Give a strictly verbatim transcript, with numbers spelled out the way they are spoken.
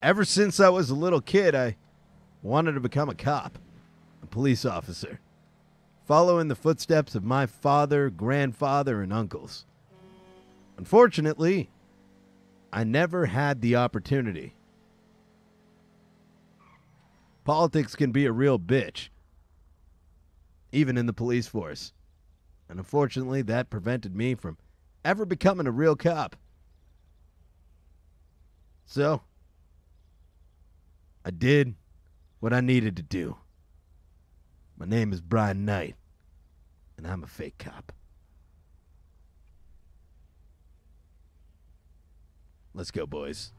Ever since I was a little kid, I wanted to become a cop, a police officer, following the footsteps of my father, grandfather, and uncles. Unfortunately, I never had the opportunity. Politics can be a real bitch, even in the police force. And unfortunately, that prevented me from ever becoming a real cop. So, I did what I needed to do. My name is Brian Knight, and I'm a fake cop. Let's go, boys.